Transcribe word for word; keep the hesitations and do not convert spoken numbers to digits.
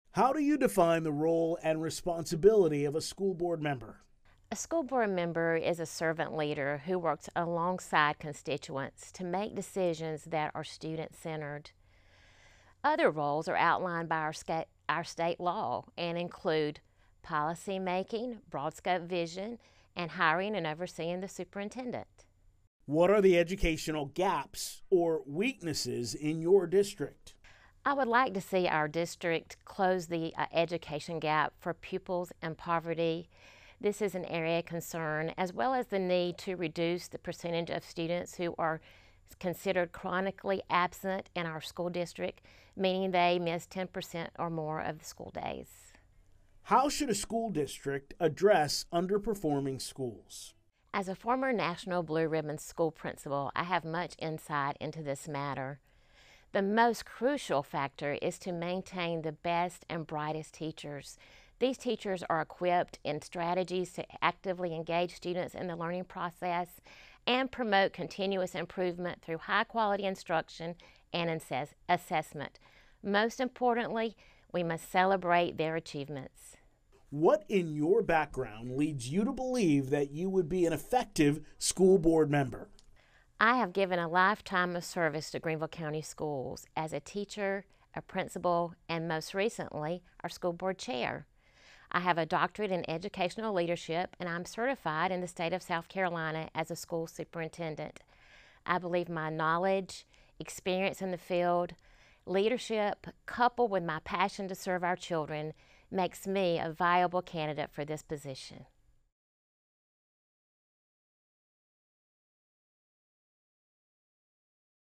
How do you define the role and responsibility of a school board member? A school board member is a servant leader who works alongside constituents to make decisions that are student centered. Other roles are outlined by our, sca- our state law and include policy making, broad scope vision, and hiring and overseeing the superintendent. What are the educational gaps or weaknesses in your district? I would like to see our district close the uh, education gap for pupils in poverty. This is an area of concern, as well as the need to reduce the percentage of students who are considered chronically absent in our school district, meaning they miss ten percent or more of the school days. How should a school district address underperforming schools? As a former National Blue Ribbon school principal, I have much insight into this matter. The most crucial factor is to maintain the best and brightest teachers. These teachers are equipped in strategies to actively engage students in the learning process and promote continuous improvement through high quality instruction and assess assessment. Most importantly, we must celebrate their achievements. What in your background leads you to believe that you would be an effective school board member? I have given a lifetime of service to Greenville County Schools as a teacher, a principal, and most recently, our school board chair. I have a doctorate in educational leadership, and I'm certified in the state of South Carolina as a school superintendent. I believe my knowledge, experience in the field, leadership, coupled with my passion to serve our children, makes me a viable candidate for this position.